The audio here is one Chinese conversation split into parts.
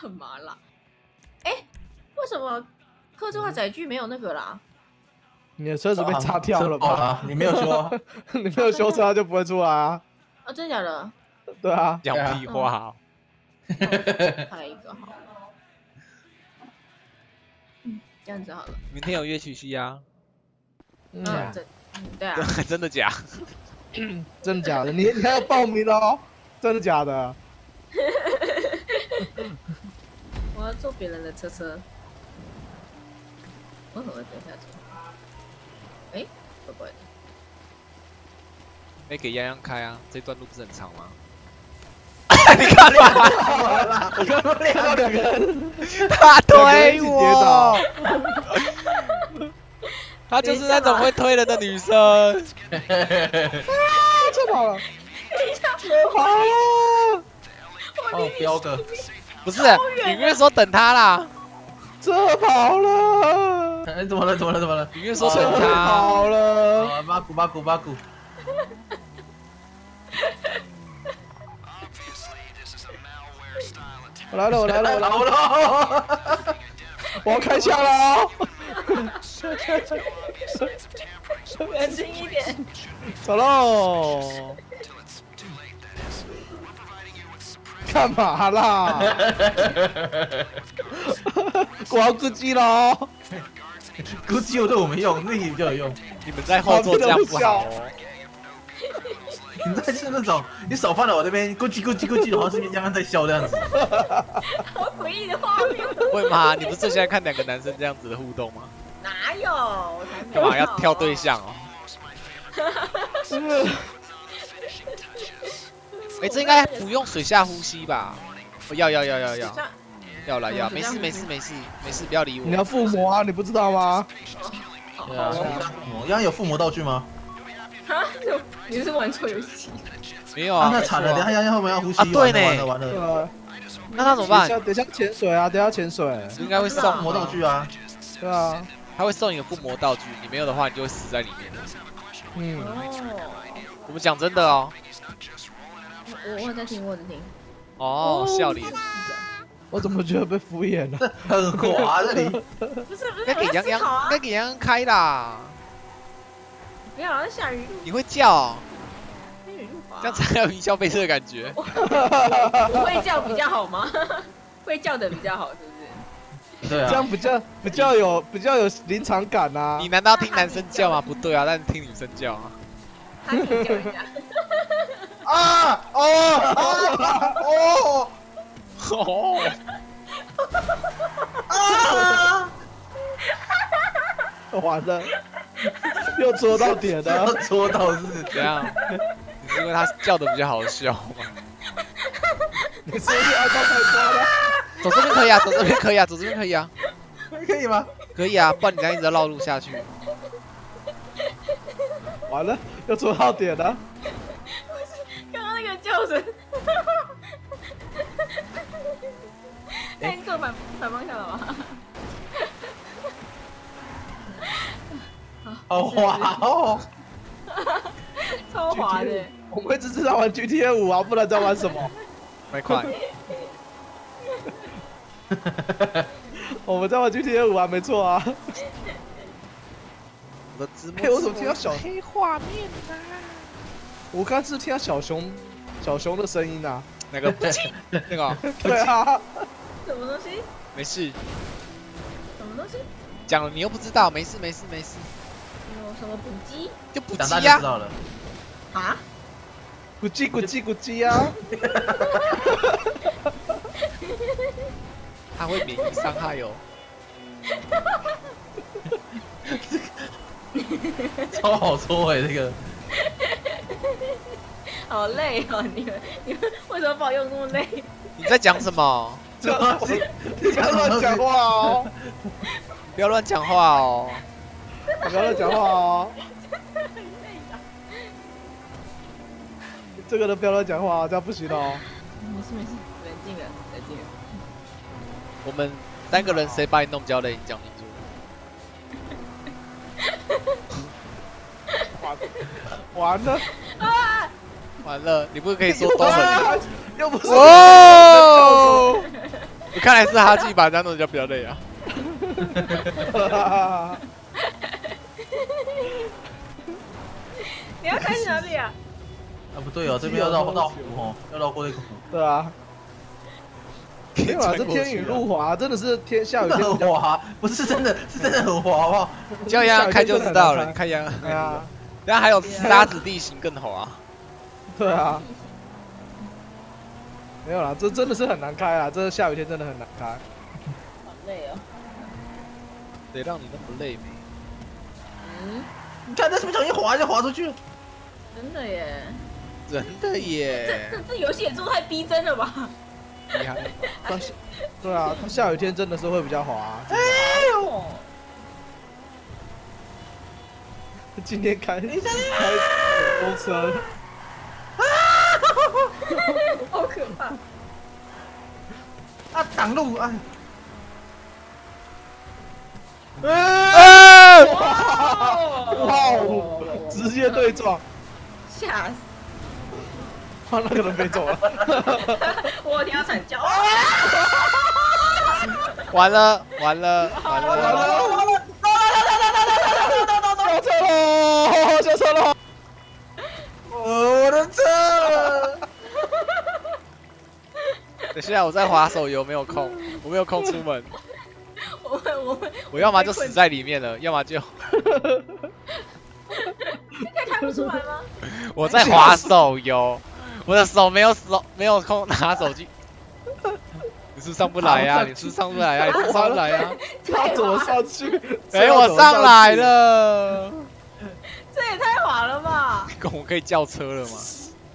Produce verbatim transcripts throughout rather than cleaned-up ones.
很麻辣。哎，为什么客制化载具没有那个啦？ 你的车子被炸掉了吧？ 啊、你没有修、啊， 你没有修车，它就不会出来啊。 啊，真的假的？ 对啊， 讲屁话、哦。 开一个好了。嗯，这样子好了。 明天有乐曲戏啊？ 嗯，真，嗯，对啊。 真的假？ 真的假的？你你还要报名哦？真的假的？ 我要坐别人的车车。为什么会掉下去？哎，怪怪的。 没给泱泱开啊？这段路不是很长吗？你看吧， 我刚刚看到两个人， 他推我，她就是那种会推人的女生。 啊，车跑了，车跑了！ 哦，彪哥， 不是，你越说等他啦。 车跑了！ 哎，怎么了？怎么了？怎么了？ 你越说等他。 跑了！ 啊，巴古巴古巴古。 我来了，我来了，我来了！我要开枪了哦！ 冷静一点。 走喽！干嘛啦？我要攻击喽！ 估计有对我们用，那个比较有用。 你们在后座这样不好哦。 你那是那种，你手放在我这边，咕叽咕叽咕叽，然后是边刚刚在笑这样子。 好诡异的画面。 会吗？你不是最喜欢看两个男生这样子的互动吗？ 哪有？我才没有。 干嘛要挑对象哦？哎，这应该不用水下呼吸吧？要要要要要，要来要，没事没事没事没事，不要理我。 你要附魔啊，你不知道吗？ 对啊，我刚刚有附魔道具吗？ 啊，你是玩错游戏？ 没有啊， 那惨了，等下丫丫后面要呼吸， 啊对呢， 完了完了完了。 那他怎么办？ 等下潜水啊，等下潜水。 应该会送魔道具啊。 对啊， 他会送你个附魔道具，你没有的话，你就会死在里面。 嗯， 我们讲真的哦。 我我在听，我在听。 哦，笑脸。 我怎么觉得被敷衍了？ 很滑这里。 不是不是， 该给洋洋，该给洋洋开啦。 不要，那下雨。 你会叫？ 雨路滑。 这样才有云霄飞车的感觉。 我会叫比较好吗？会叫的比较好，是不是？对啊。 这样比较比较有比较有临场感啊。 你难道听男生叫吗？不对啊，但是听女生叫啊。 他可以叫一下。 啊哦哦哦！ 啊！ 完了，又戳到点了， 戳到是怎样？你是因为他叫的比较好笑吗？ 你是不是按到太多了？ 走这边可以啊，走这边可以啊，走这边可以啊。 可以吗？ 可以啊，不然你这样一直绕路下去。 完了，又戳到点了。 刚刚那个叫声，哎，你坐反反方向了吗？ 好滑哦， 超滑的。 我们只知道玩 G T A 五啊，不然在玩什么？ 快快！ 我们在玩 G T A 五啊，没错啊。 我的字幕， 哎，我怎么听到小黑画面啊？ 我刚是听到小熊，小熊的声音啊。 那个不进，那个。 对啊。 什么东西？ 没事。 什么东西？ 讲了你又不知道，没事没事没事。 有什么补鸡？ 就补鸡呀。 长大就知道了。 啊？ 咕叽咕叽咕叽啊！ 它会免疫伤害哦。 超好说哎，这个。 好累哦，你们你们为什么把我用那么累？ 你在讲什么？ 你不要乱讲话哦！ 不要乱讲话哦！ 不要乱讲话哦！这个都不要乱讲话，这样不行哦。 没事没事，冷静了，冷静了。 我们三个人谁把你弄比较累？你讲清楚。 完了！ 啊！ 完了，你不可以说都很。 又不是。 哦！ 看来是哈气吧，这样子就比较累啊。 你要开去哪里啊？ 啊不对哦，这边要绕绕湖哦，要绕过那个湖。 对啊。没有啊，这天雨路滑，真的是天下雨天很滑，不是真的，是真的很滑，好不好？ 叫洋洋开就知道了，你看洋洋。 对啊。 然后还有沙子地形更滑。 对啊。没有啦，这真的是很难开啊！这下雨天真的很难开。 好累哦。 得让你那么累没？ 嗯。 你看这是不是容易滑就滑出去了？ 真的耶。 真的耶。 这这这游戏也做太逼真了吧？ 厉害。 对啊，它下雨天真的是会比较滑。 哎呦！ 今天开开公车。 好可怕！ 啊，挡路哎！ 哎！哇哦！直接对撞， 吓死！ 哇，那个人飞走了。 我听到惨叫。 完了完了完了完了！下车喽！下车喽！ 我的车！ 等下我在滑手游，没有空，我没有空出门。 我们我们我要么就死在里面了，要么就…… 应该看不出来吗？ 我在滑手游，我的手没有手没有空拿手机。你是上不来呀、啊？你是上不来呀、啊？你是上不来呀、啊？ 他怎么上去？ 哎，我上来了。 这也太滑了吧！ 我可以叫车了吗？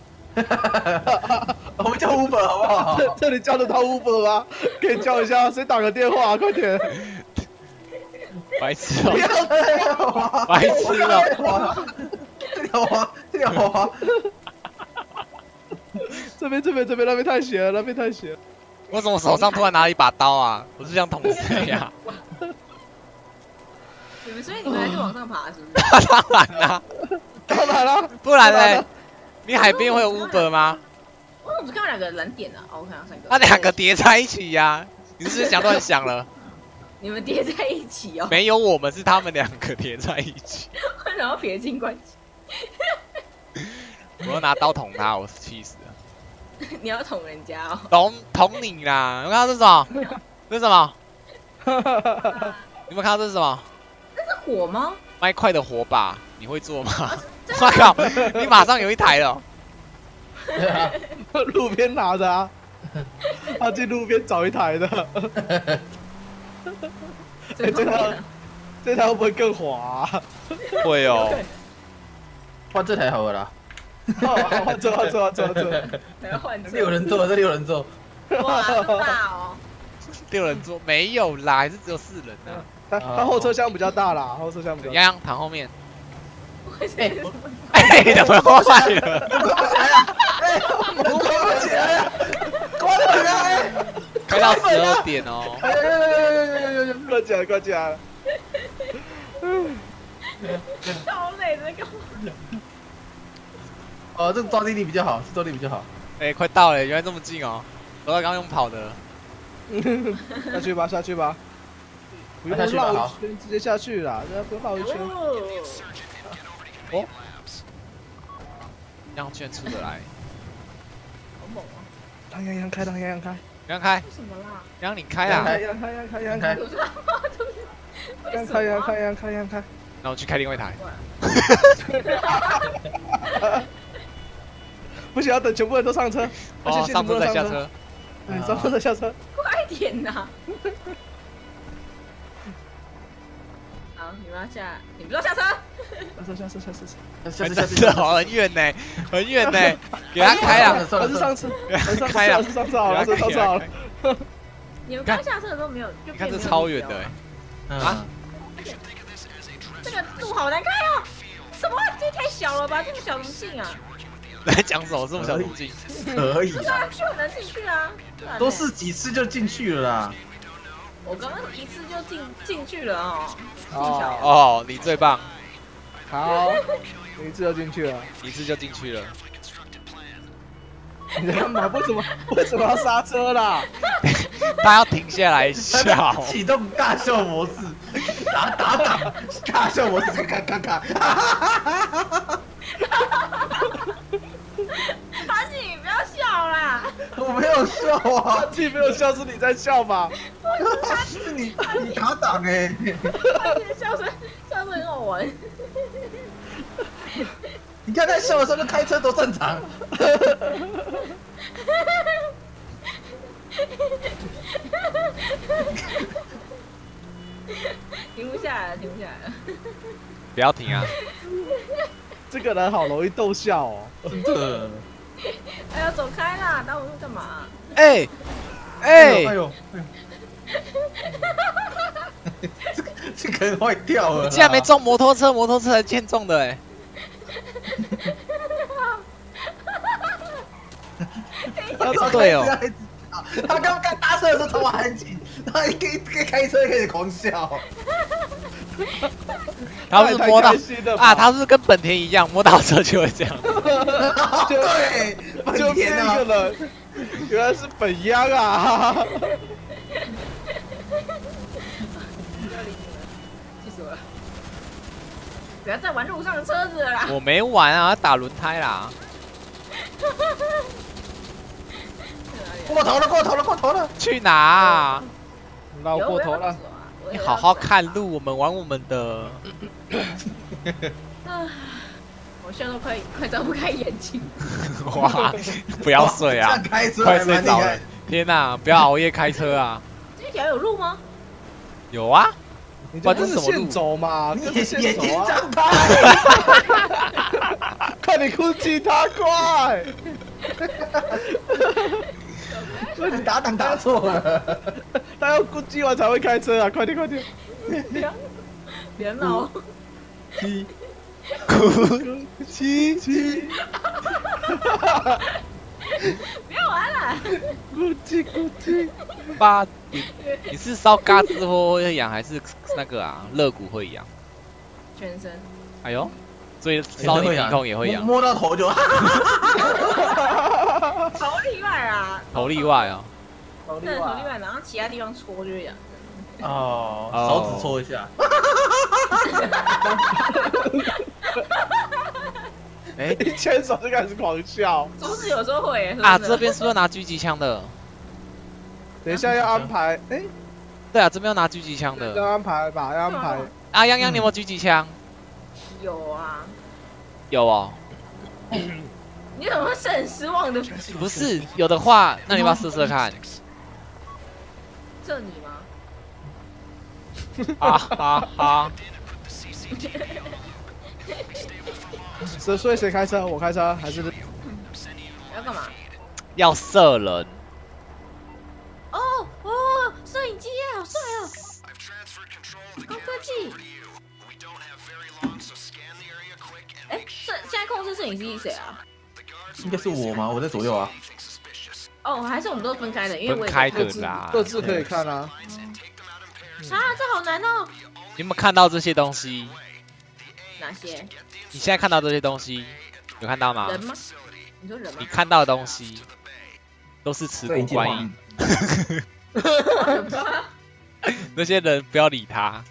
我们叫 Uber 好不好？ 这这里叫得到 Uber 吗？可以叫一下，谁打个电话、啊？快点！ 白痴哦、 不要这样滑！ 白痴哦、 这条滑，这条滑。 这边这边这边那边太斜了，那边太斜了。 我怎么手上突然拿了一把刀啊？我是想捅谁呀？ 你们所以你们还是往上爬是不是？ 当然啦， 当然了， 不然呢？你海边会有 Uber 吗？ 我怎么只看到两个蓝点啊？哦，我看到三个。 那两个叠在一起呀、啊？你是不是想乱想了？ 你们叠在一起哦？ 没有，我们是他们两个叠在一起。 然后撇清关系。 我要拿刀捅他，我是气死了。 你要捅人家哦？ 捅捅你啦！你们看到这是什么？这是什么？你们看到这是什么？ 这是火吗？ 麦块的火把，你会做吗？我靠！你马上有一台了。 对啊，路边拿的啊，他去路边找一台的。哎，这台这台会不会更滑、啊？ 会哦。 换这台好了啦。 哦，换车换车换车换车。 还要换车？ 六人座，这六人座。 哇，这么大哦！ 六人座没有啦，还是只有四人啊。 它它后车厢比较大啦，后车厢比较大。 洋洋躺后面。 哎， 哎，怎么坏了？ 哎，我关不起来呀！关起来！ 开到十二点哦。 哎呦呦呦呦呦呦！ 关起来，关起来。 超累的干嘛？ 哦，这个抓地力比较好，是抓地力比较好。 哎，快到了，原来这么近哦！我刚刚用跑的。 下去吧，下去吧。不用绕一圈，直接下去啦，不用绕一圈。哦， 让圈出得来。 好猛啊！ 让洋洋开，让洋洋开。 洋开。 为什么啦？ 洋你开啊！ 洋洋开，洋开，洋开。洋开，洋开，洋开，洋开。 那我去开另外一台。 不行，要等全部人都上车。 哦，上车再下车。 对，上车再下车。 快点呐！好，你们要下，你们要下车。 下车，下车，下车， 下车， 下车，好很远呢，很远呢，给他开啊！ 还是上车， 开啊！ 是上车好了，是上车好了。 你们刚下车的时候没有，就你看这超远的哎。啊！ 这个路好难开哦！什么？这太小了吧？这么小怎么进啊？ 在讲什么？这么小怎么进？ 可以。 不是啊，就很难进去啊。 都试几次就进去了啦。 我刚刚一次就进进去了哦。 哦哦，你最棒。 好，一次就进去了。 一次就进去了。 你在干嘛？为什么为什么要刹车啦？ 他要停下来笑。 启动尬笑模式，打打打，尬笑模式，咔咔咔。 阿信，你不要笑啦！ 我没有笑啊， 自己没有笑，是你在笑吧？ 是你你打档哎。 阿信的笑声笑声很好玩。 你看他笑的时候，就开车多正常。 停不下来了，停不下来了。 不要停啊！ 这个人好容易逗笑哦。 真的。 哎呀，走开啦！打我路干嘛？ 哎哎哎， 呦哎呦！这个这个人坏掉了。 竟然没撞摩托车，摩托车才欠撞的哎。对哦。 他刚刚搭车的时候头发很紧，他一一开车开始狂笑。 他是摸到啊，他是跟本田一样，摸到车就会这样。 对， 就这个人，原来是本央啊！ 气死我了！不要再玩路上的车子了啦！ 我没玩啊，打轮胎啦。 过头了，过头了，过头了！ 去哪啊？ 绕过头了。 你好好看路，我们玩我们的。 我现在都快快睁不开眼睛。 哇！不要睡啊！ 开车快睡着了！天哪，不要熬夜开车啊！ 这条有路吗？ 有啊。 你这是线走嘛？ 你这是眼睛张开！ 快点哭泣他，快！ 你打档打错了， 他要估计完才会开车啊！快点快点！ 别别闹！ 七哭七七！ 不要玩了！ 估计估计。 八点，你是烧嘎吱窝会痒还是那个啊肋骨会痒？ 全身。 哎呦，所以烧你鼻孔也会痒。 摸到头就。 头例外啊！ 头例外啊。 头例外，头例外，然后其他地方搓就会痒。 哦，手指搓一下。 哎，一牵手就开始狂笑。 竹子有时候会啊，这边是不是拿狙击枪的？ 等一下要安排，哎， 对啊，这边要拿狙击枪的。 要安排吧，要安排。 啊，泱泱，你有没有狙击枪？ 有啊。 有哦。 你怎么是很失望的？ 不是，有的话，那你要不要试试看？ 这你吗？ 啊哈哈！ 所所以谁开车？我开车还是？ 要干嘛？ 要射人。 哦哦，摄影机耶，好帅哦！高科技。哎，摄现在控制摄影机是谁啊？ 应该是我吗？我在左右啊。 哦，还是我们都分开的，因为我分开的啦， 各自可以看啊。 啊，这好难哦！ 你有没有看到这些东西？ 哪些？ 你现在看到这些东西，有看到吗？ 人吗？你说人吗？ 你看到的东西都是持股观影。那些人不要理他。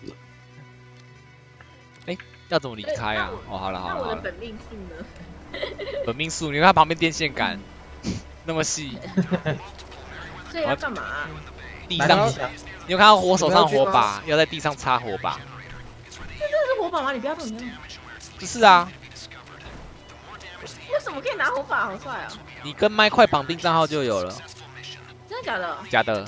哎，要怎么离开啊？哦，好了好了。 那我的本命数呢？ 本命数，你看旁边电线杆那么细。 所以要干嘛？ 地上，你有看到火手上火把，要在地上插火把。 这真的是火把吗？你不要动，你不要动。 不是啊。 为什么可以拿火把？好帅啊！ 你跟麦块绑定账号就有了。 真的假的？ 假的。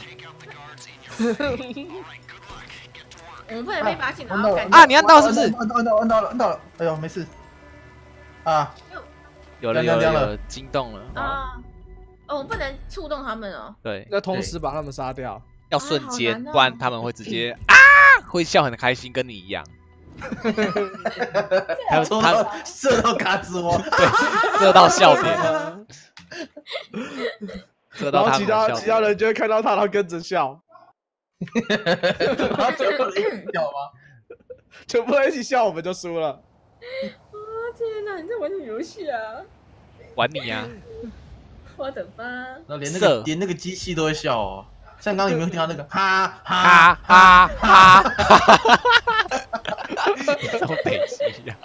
我们不能被发现，然后啊，你按到是不是？ 按到按到按到了按到了，哎呦没事。啊， 有了有了有了，惊动了。 啊，哦，我不能触动他们哦。 对， 要同时把他们杀掉。 要瞬间，不然他们会直接啊，会笑很开心，跟你一样。 他他射到嘎吱窝， 对，射到笑点，射到他其他其他人就会看到他，然后跟着笑。 然后全部人一起笑吗？ 全部人一起笑，我们就输了。 啊天哪！你在玩什么游戏啊？ 玩你呀！ 我的妈！ 然后连那个连那个机器都会笑哦。 像刚刚有没有听到那个哈哈哈哈哈哈！好北极呀！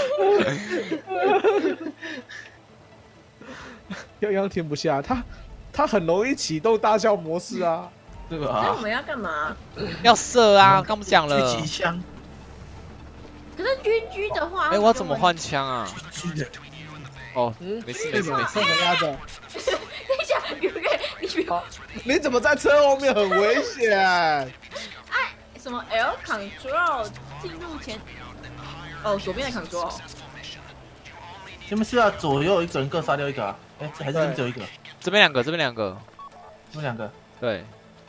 泱泱停不下，他他很容易启动大笑模式啊， 对那我吧？ 们要干嘛？ 要射啊！刚不讲了。 狙击枪， 可是狙狙的话， 哎，我要怎么换枪啊？ 狙的。 哦， 嗯， 没事没事没事。 这么压着， 等一下，雨月，你不要你怎么在车后面很危险？ 按什么 L control 进入前，哦，左边的 control。 你们是要左右一个人各杀掉一个啊？哎，还是这边只有一个？ 这边两个，这边两个， 这边两个。 对，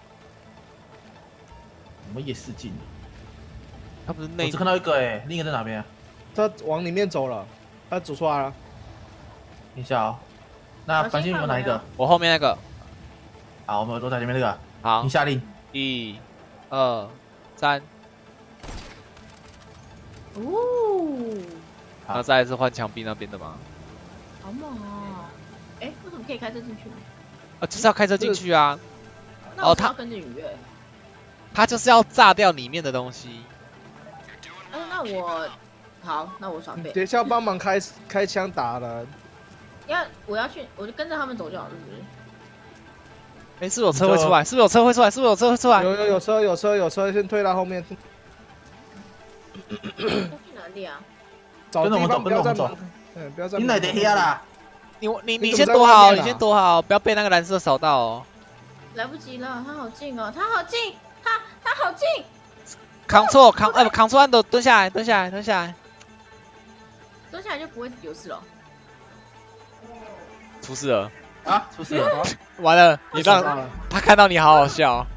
我们夜视镜。 他不是内我只看到一个哎，另一个在哪边？ 他往里面走了，他走出来了。 等一下哦。那繁星你们哪一个？ 我后面那个。 好，我们都在前面那个。 好， 你下令。 一、二、三。 哦， 然后再来是换墙壁那边的吗？ 好猛哦！哎，为什么可以开车进去？ 啊，就是要开车进去啊！ 那我他要跟着雨月。 他就是要炸掉里面的东西。 嗯，那我好，那我耍废。 等一下帮忙开开枪打人。 要我要去，我就跟着他们走就好了，是不是？ 哎，是不是有车会出来？是不是有车会出来？是不是有车会出来？ 有有有车有车有车，先推到后面。 要去哪里啊？ 找地方不要再走， 嗯，不要再。 你哪点黑啦？ 你你你先躲好，你先躲好，不要被那个蓝色扫到哦。 来不及了，他好近哦，他好近，他他好近。 扛错扛呃不扛错按钮，蹲下来蹲下来蹲下来， 蹲下来就不会有事了。 出事了啊！出事了！ 完了，你让他看到你好好笑。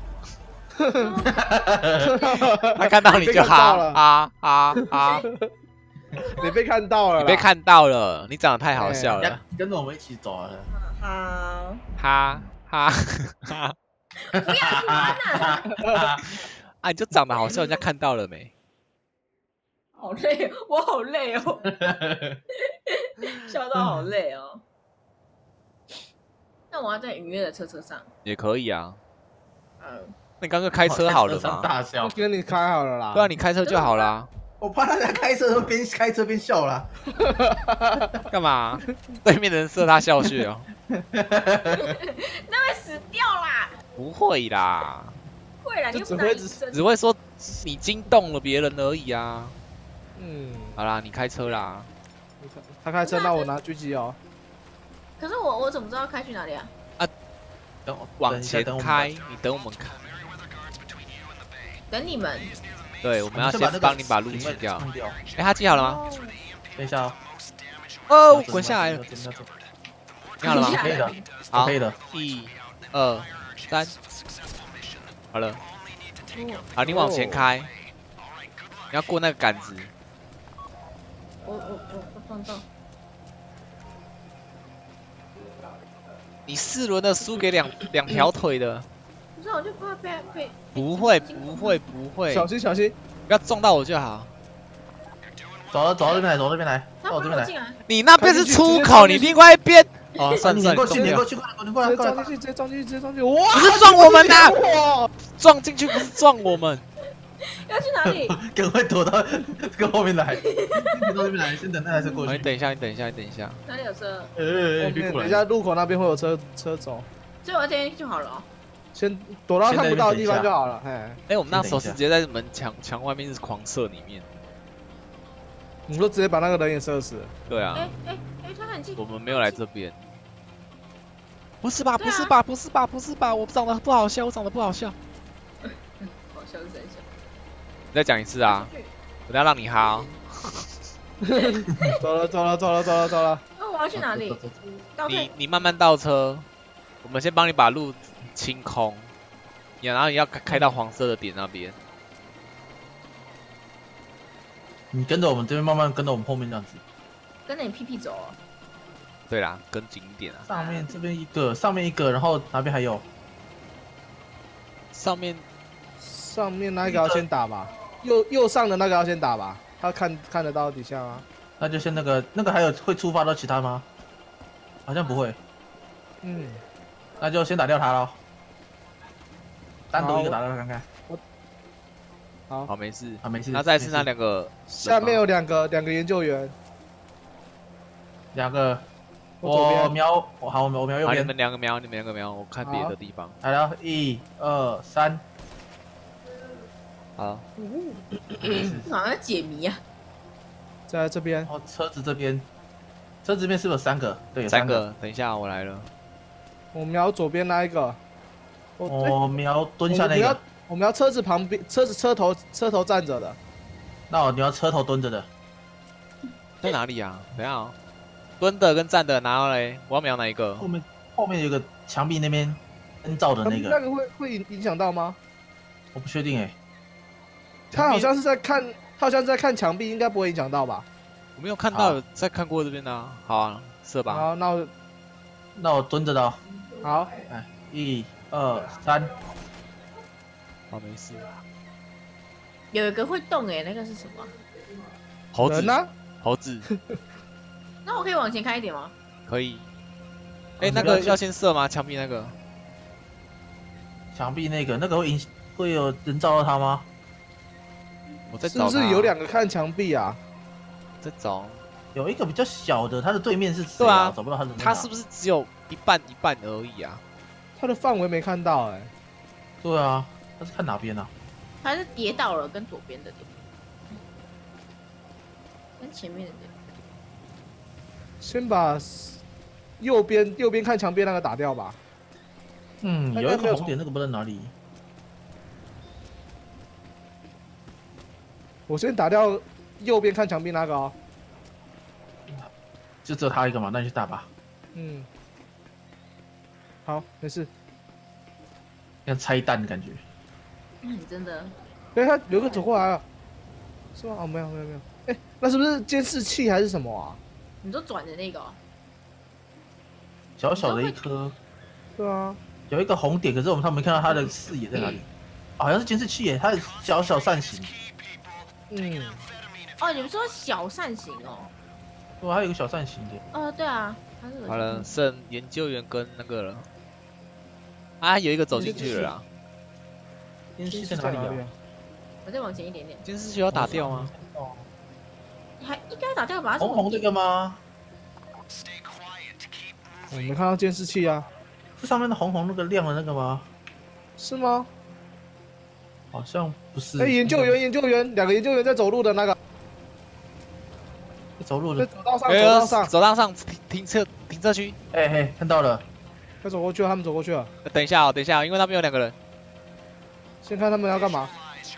他看到你就哈哈哈哈。 你被看到了， 你被看到了，你长得太好笑了。 跟着我们一起走啊！ 好， 哈哈哈！ 不要玩啊！ 啊，你就长得好笑，人家看到了没？ 好累，我好累哦，笑到好累哦。那我要在愉悦的车车上。 也可以啊。 嗯。 那你刚刚开车好了吗？ 大笑。 我跟你开好了啦。 对啊，你开车就好啦。 我怕大家开车都边开车边笑啦。 干嘛？对面的人射他笑穴哦。 那会死掉啦。 不会啦。 会啦，你只会只只会说你惊动了别人而已啊。 嗯。 好啦，你开车啦。 他开车，那我拿狙击哦。 可是我我怎么知道开去哪里啊？ 啊，等往前开，你等我们开。 等你们。 对，我们要先帮你把路清掉。哎，他记好了吗？ 等一下哦。 哦，滚下来了。记好了吗？ 可以的， 好， 可以的。 一、二、三，好了。好，你往前开。你要过那个杆子。 我我我我撞到。 你四轮的输给两两条腿的。 不是，我就怕被被。 不会不会不会。 小心小心， 不要撞到我就好。 走了走到这边来，走到这边来，到我这边来。 你那边是出口，你另外一边。哦，算了算了， 过去，你过去，过来，过来，过来， 撞进去，直接撞进去，直接撞进去。哇！ 不是撞我们呐！撞进去不是撞我们。 要去哪里？ 赶快躲到这个后面来，到这边来，先等那台车过去。 你等一下，你等一下，你等一下。 哪里有车？ 呃， 等一下路口那边会有车车走。 就我这边就好了哦。 先躲到看不到的地方就好了。哎， 哎，我们那时候是直接在门墙墙外面是狂射里面。 你说直接把那个人也射死？ 对啊。 哎哎哎，他很近。 我们没有来这边。不是吧？不是吧？不是吧？不是吧？我长得不好笑，我长得不好笑。 好笑是真笑。 你再讲一次啊！我要让你哈。 走了走了走了走了走了。 那我要去哪里？ 你你慢慢倒车，我们先帮你把路清空，然后你要开到黄色的点那边。 你跟着我们这边，慢慢跟着我们后面这样子。 跟着你屁屁走哦。 对啦，跟紧一点啊。 上面这边一个，上面一个，然后哪边还有？ 上面上面那个要先打吧，右右上的那个要先打吧，他看看得到底下啊。 那就先那个那个还有会触发到其他吗？好像不会。 嗯， 那就先打掉他咯。 单独一个打到看看。 好， 好，没事。 啊，没事。 那再是那两个， 下面有两个两个研究员， 两个。 我左边我瞄，我好，我瞄右好，你边。 们两个瞄，你们两个瞄，我看别的地方。 来了，一、二、三。 好。 好像在解谜啊。 在这边。 哦，车子这边，车子这边是不是有三个？对，有三个。 个，等一下我来了。 我瞄左边那一个。 我瞄蹲下那个。 我们要车子旁边，车子车头车头站着的。 那我你要车头蹲着的。 在哪里啊？等一下哦。蹲的跟站的，然后嘞，我要瞄哪一个？ 后面后面有个墙壁那边灯照的那个。 那个会会影影响到吗？ 我不确定哎。 他好像是在看，他好像是在看墙壁，应该不会影响到吧？ 我没有看到，在看过这边的。好啊，射吧。 好，那我那我蹲着的。 好， 哎，一、二、三。 好，没事。 有一个会动哎，那个是什么？ 猴子呢？ 猴子。 那我可以往前开一点吗？ 可以。哎，那个要先射吗？墙壁那个？ 墙壁那个，那个会影会有人照到他吗？ 我在找。 是不是有两个看墙壁啊？ 在找。 有一个比较小的，他的对面是谁对啊， 找不到他的。 他是不是只有一半一半而已啊？ 他的范围没看到哎。 对啊，他是看哪边啊？ 他是跌倒了，跟左边的跌，跟前面的跌。 先把右边右边看墙边那个打掉吧。 嗯，有一个红点，那个不知道哪里。 我先打掉右边看墙壁那个哦。 就只有他一个嘛，那你去打吧。 嗯。好，没事。 像拆弹的感觉。 嗯，真的。 哎，他有个走过来了，是吗？哦，没有没有没有。哎，那是不是监视器还是什么啊？ 你说转的那个、哦， 小小的一颗， 对啊， 有一个红点，可是我们他没看到他的视野在哪里，嗯哦、好像是监视器耶，它的小小扇形。 嗯， 哦，你们说小扇形哦？ 对，还有一个小扇形的。 哦，对啊，它是。 好了，剩研究员跟那个了。啊，有一个走进去了啦。 监视器在哪里啊？ 我再往前一点点。 监视器要打掉吗？ 哦。还应该打掉吧？ 红红这个吗？ 我没看到监视器啊。 是上面的红红那个亮的那个吗？ 是吗？ 好像不是。 哎，研究员，研究员，两个研究员在走路的那个。 在走路的。 在走道上，走道上， 走道上停停车停车区。 哎嘿，看到了。 要走过去了，他们走过去了。 等一下哦，等一下，因为那边有两个人。 先看他们要干嘛。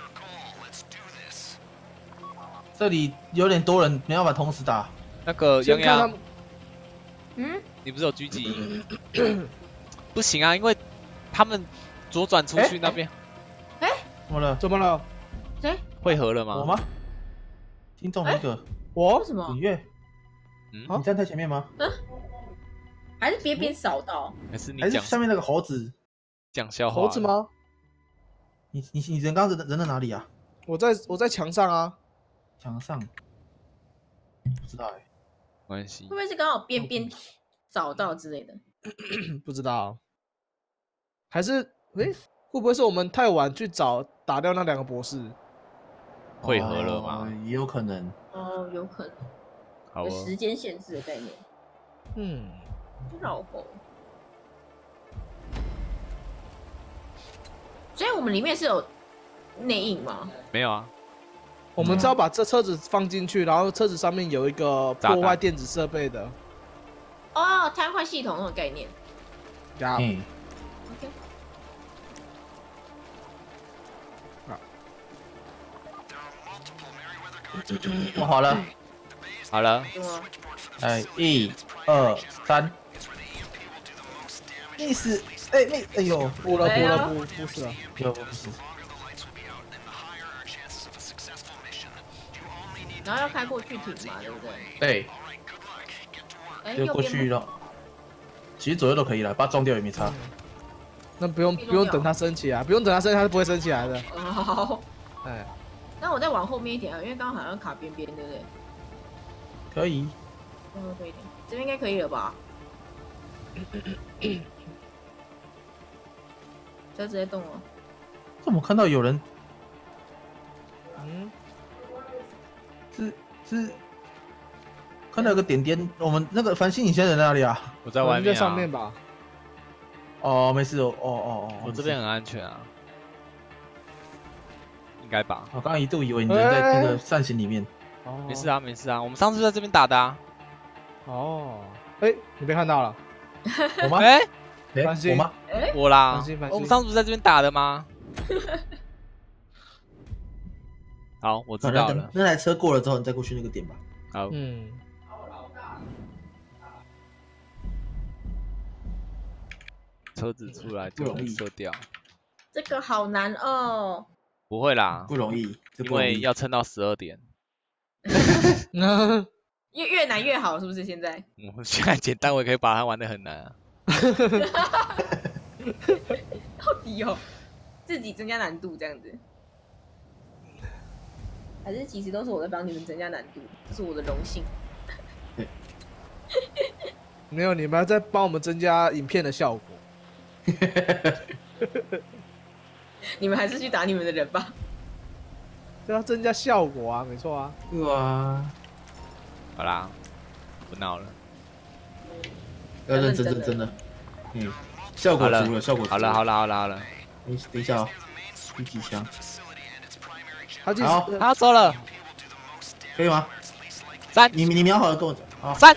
这里有点多人，没办法同时打。 那个洋洋， 嗯， 你不是有狙击？不行啊，因为他们左转出去那边。 哎， 怎么了？ 怎么了？ 谁？ 汇合了吗？ 我吗？听中了一个。 我？ 为什么？ 李月。 嗯， 你站在前面吗？ 嗯。还是别别扫到？ 还是你还是下面那个猴子？ 讲笑话。 猴子吗？ 你你你人刚刚人人在哪里啊？ 我在我在墙上啊。 墙上，不知道哎、欸， 没关系。 会不会是刚好边边找到之类的？ 不知道，还是哎、欸，会不会是我们太晚去找打掉那两个博士？ 汇合了吗？ 哦、也有可能。 哦，有可能。 好、哦。 有时间限制的概念。 嗯。 绕后。所以我们里面是有内应吗？ 没有啊。 我们只要把这车子放进去，然后车子上面有一个破坏电子设备的。 哦，瘫痪系统那种概念。 呀。 嗯。 OK。 我好了。 好了。 哎，一、二、三。意思，哎那哎呦， 不了不了不不是了， 不不是。 然后要开过去停嘛，对不对？ 对。 哎， 就过去了。其实左右都可以了，把它撞掉也没差。 嗯、那不用不用等它升起来，不用等它升起来，它是不会升起来的。 好。 哎。 那我再往后面一点啊，因为刚刚好像卡边边，对不对？ 可以。 往后退一点，这边应该可以了吧？车直接动了。 怎么看到有人？ 嗯， 是是，看到有个点点，我们那个繁星以前人在哪里啊？ 我在外面、啊、 在上面吧。 哦，没事哦，哦哦哦， 我这边很安全啊，应该吧？ 我刚刚一度以为你人在那个扇形里面。 哦， 没事啊，没事啊，我们上次就在这边打的啊。 哦，哎、欸，你被看到了？ 我吗？ 哎、 欸， 繁星我吗？ 哎， 我啦繁星繁，星我们上次不是在这边打的吗？好，我知道了。 那台车过了之后，你再过去那个点吧。 好， 嗯， 车子出来就能射掉。 这个好难哦。 不会啦， 不容易，这因不容易为要撑到十二点。 越越难越好，是不是？现在？ 我现在简单，我也可以把它玩得很难啊。 到底哦，自己增加难度这样子，还是其实都是我在帮你们增加难度，这是我的荣幸。 没有，你们还在帮我们增加影片的效果。 你们还是去打你们的人吧。 这要增加效果啊，没错啊。 对啊， 好啦，不闹了。 要认真认真的。嗯，效果足了，效果足了。 好了好了好了好了。 等等一下哦，第几枪？ 他就好， 他走了。 可以吗？ 三， 你你瞄好了跟我讲。好， 三。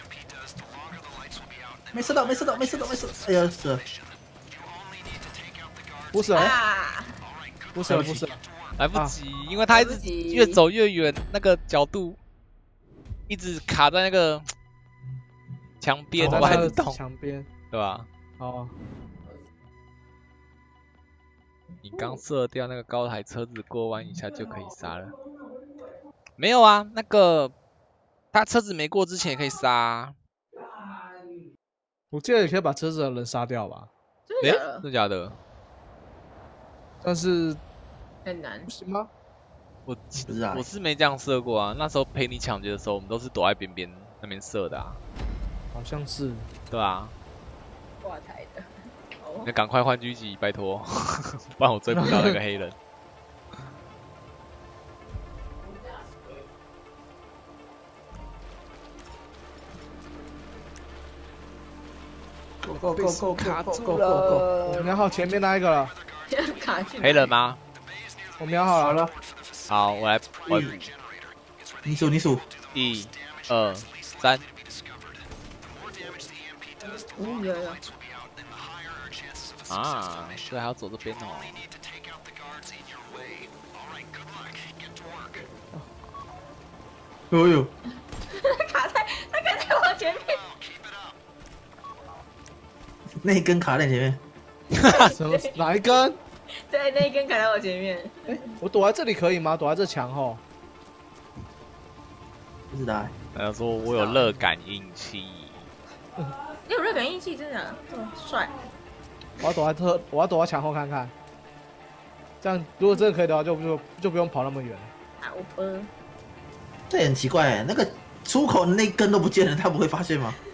没射到，没射到，没射到，没射。哎呀，是。 不是了， 啊！ 不是了，不是了。 来不及，啊、因为他一直越走越远，那个角度一直卡在那个墙边， 在那个墙边， 对吧？ 哦， 你刚射掉那个高台车子过弯一下就可以杀了。没有啊，那个他车子没过之前也可以杀、啊。 我记得也可以把车子的人杀掉吧？ 真的假的？ 真的假的？ 但是很难， 不行吗？ 我不是啊， 我是没这样射过啊。那时候陪你抢劫的时候，我们都是躲在边边那边射的啊。 好像是。 对啊。 挂台的。 那赶快换狙击，拜托，不然我追不到那个黑人。 Go go go go 卡 go 住 go 了。 我瞄好前面那一个了。 卡去。 黑人吗？ 我瞄好了。 好，我来，我来你数你数， 一、二、三。 哦，有有。 啊，所以还要走这边哦。 哦呦， 卡在，他卡在我前面。 那一根卡在前面。 什么？哪一根？ 对，那一根卡在我前面。 哎，我躲在这里可以吗？躲在这墙后。 不知道哎。 他说我有热感应器。 你有热感应器，真的这么帅？ 我要躲在特，我要躲在墙后看看。这样，如果真的可以的话，就就就不用跑那么远。 好吧。 这也很奇怪哎，那个出口的那根都不见了，他不会发现吗？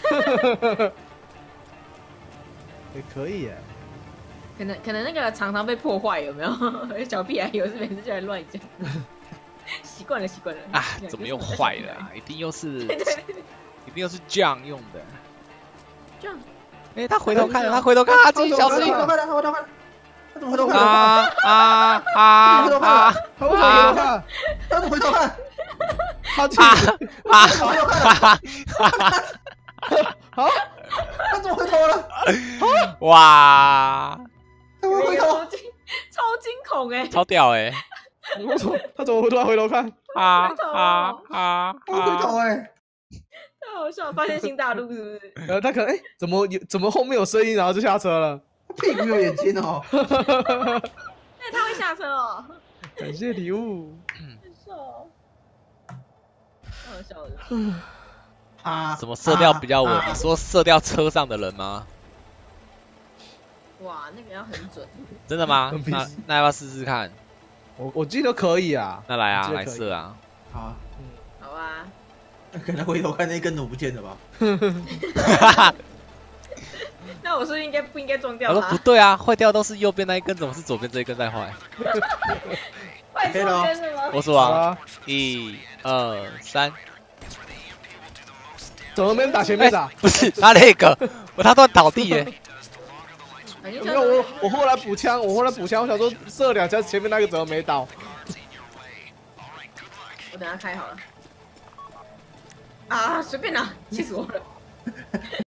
也可以耶。 可能可能那个常常被破坏，有没有？小屁孩有时每次就来乱讲。习惯了，习惯了。 啊，怎么又坏了、啊？一定又是，一定又是这样用的。 这样。 哎，他回头看了，他回头看，他自己小声音。 他回头看，他回头看，他怎么回头看？ 啊啊啊啊！ 他为什么回头看？ 他怎么回头看？ 他去啊啊！ 好， 他怎么回头了？ 哇！ 他会回头， 超惊恐哎， 超屌哎！ 我说他怎么突然回头看？ 啊啊啊！ 他回头哎！ 太好笑了，发现新大陆是不是？ 呃，他可能哎，怎么有怎么后面有声音，然后就下车了？ 屁股有眼睛哦！ 那他会下车哦。 感谢礼物。 太好笑了。 啊！ 什么射掉比较稳？你说射掉车上的人吗？ 哇，那个要很准。 真的吗？那那要不要试试看？ 我我记得可以啊。 那来啊，来射啊！ 好， 嗯，好啊。 可能回头看那根怎么不见了吧？ 那我是不是应该不应该撞我说掉它？ 不对啊，坏掉都是右边那一根，怎么是左边这一根在坏？ 坏错根是吗？ 我数啊， 啊， 一、二、三。 怎么没人打前面打？ 不是他那个，我他突然倒地耶。 反正没有我我后来补枪，我后来补枪，我想说射两枪，前面那个怎么没倒？ 我等下开好了。啊，随便拿，气死我了。